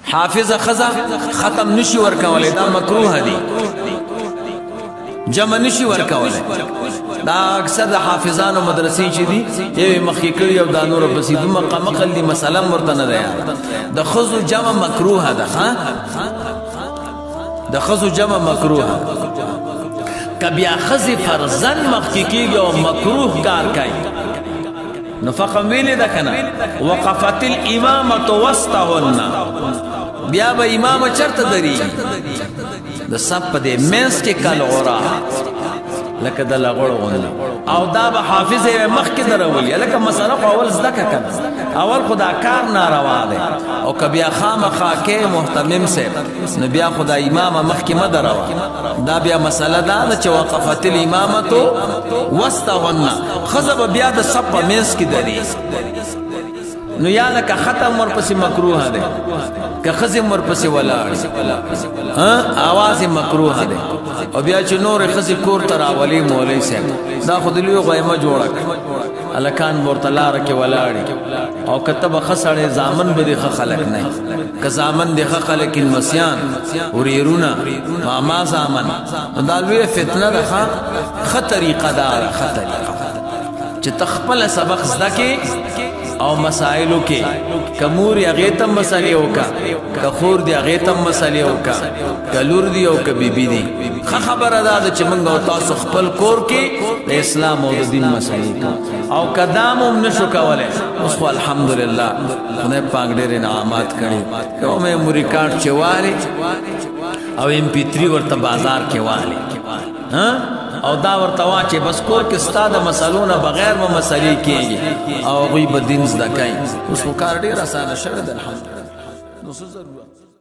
حافظ خزا ختم نشي ورکولې دا مکروه دي جمع نشي ورکولې دا اکثر د حافظانو مدرسې چې دي یو مخکې کړي او دا نور بسې دومره مقل دي مثلا ورته نه دی د ښځو جمع مکروه ده د ښځو جمع مکروه که بیا ښځې فرضاً مخکې کېږي او مکروه کار کوي نو فقم ویلې ده که نه وقفت الامامة وسطهن بیا به امامه چرته درېږي د صف په دې منځ کې کالغرا لکه د لغړو غوندې او دا به حافظ یې مخکې درولي لکه مسله خو اول زده که که نه اول خو دا کار ناروا دی او که بیا خامخا کې محتمم صاحب نو بیا خو دا امامه مخکې مه دروه دا بیا مسله دا ده چې وقفت الامامة وسطهن ښځه به بیا د صف په منځ کې درېږي نو یا لکه ختم ورپسې مکروه دی که ښځې ورپسې ولاړ آواز یې مکروه دی او بیا چې نورې ښځې کور ته راولي مولوي صاحب دا خو د لوی غیمه جوړه کړه هلکان به ورته لاره کې ولاړې او که ته به ښه سړی زامن به دې ښه خلک نه که زامن دې ښه خلک لمسیان ورېرونه ماما زامن نو دا لویه فتنه ده ښه طریقه دا ده ښه طریقه چې ته خپله سبق زده کې او مسائلو کې که مور یې هغې ته مسلې وکړه که خور دې هغې ته مسلې وکړه که لور دي او که بیبي دي ښه خبره دا ده چې موږ او تاسو خپل کور کې د اسلام او د دین مسلې کوو او که دا مو هم نشو کولی اوس خو الحمدلله خدای پاک ډېر انعامات کړي یو میموري کارډ چې والي او MP3 ورته بازار کې والي او دا ورته واچې بس کور کې ستا د مسلو نه بغیر به مسلې کېږي او هغوی به دین زده کوي اوس خو کار ډېر اسانه شوی دی الحمدلله نو څه ضرورت